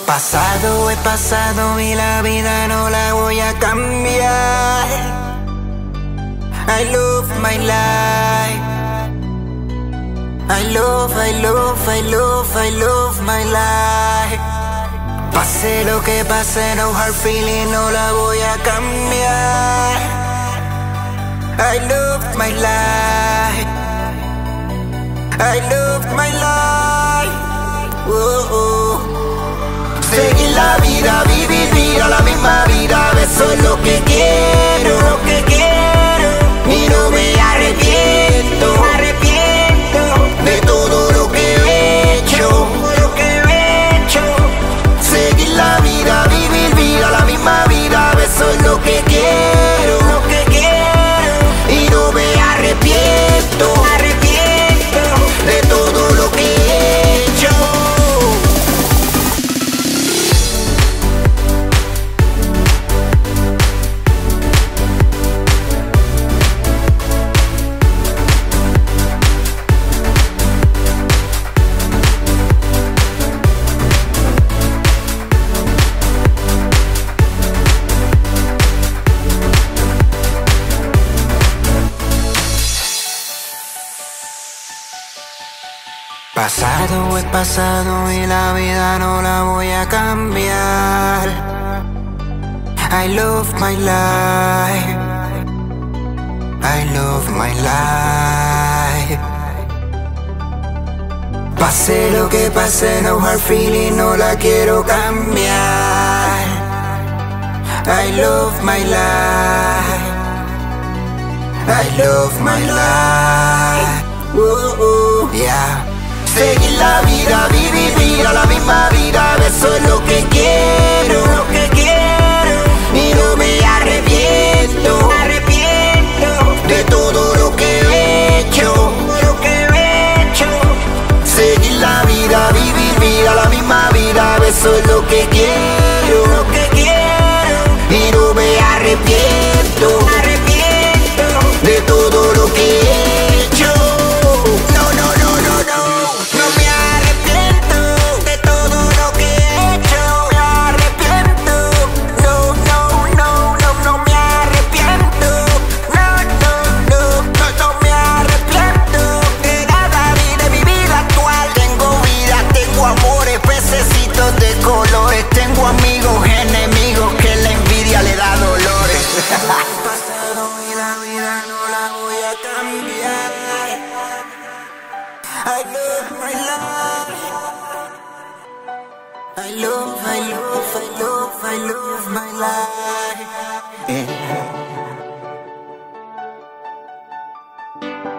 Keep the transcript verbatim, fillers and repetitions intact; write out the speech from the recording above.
Pasado es pasado y la vida no la voy a cambiar. I love my life. I love, I love, I love, I love my life. Pase lo que pase, no hard feeling, no la voy a cambiar. I love my life. I love my life. Oh, oh. Seguir la vida, vivir vida, la misma vida, eso es lo que quiero, lo que quiero. Y no me arrepiento, me arrepiento de todo lo que he hecho, lo que he hecho. Seguir la vida, vivir vida, la misma vida, eso es lo que quiero, lo que quiero. Y no me arrepiento, me arrepiento de todo lo que he hecho. Pasado es pasado y la vida no la voy a cambiar. I love my life. I love my life. Pase lo que pase, no hard feeling, no la quiero cambiar. I love my life. I love my life. Oh, oh, yeah. Seguir la vida, vivir vida, la misma vida, eso es lo que quiero, lo que quiero. Y no me arrepiento, me arrepiento de todo lo que he hecho, lo que he hecho. Seguir la vida, vivir vida, la misma vida, eso es lo que quiero, lo que quiero. Y no me arrepiento, me arrepiento de todo lo que he hecho. No, no, no, no, no. No me arrepiento de todo lo que he hecho. Me arrepiento. No, no, no, no, no me arrepiento. No, no, no, no, no me arrepiento de nada ni de mi vida actual. Tengo vida, tengo amores, pececitos de colores. Tengo amigos, enemigos que la envidia le da dolores. El pasado y la vida no la voy a cambiar. I love my life. I love, I love, I love, I love my life. Yeah.